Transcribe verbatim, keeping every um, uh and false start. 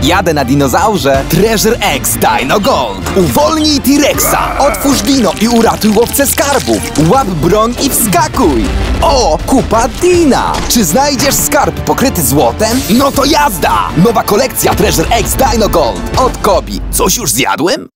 Jadę na dinozaurze. Treasure X Dino Gold. Uwolnij T-Rexa. Otwórz dino i uratuj łowcę skarbów. Łap broń i wskakuj. O, kupa Dina. Czy znajdziesz skarb pokryty złotem? No to jazda! Nowa kolekcja Treasure X Dino Gold od Kobi. Coś już zjadłem?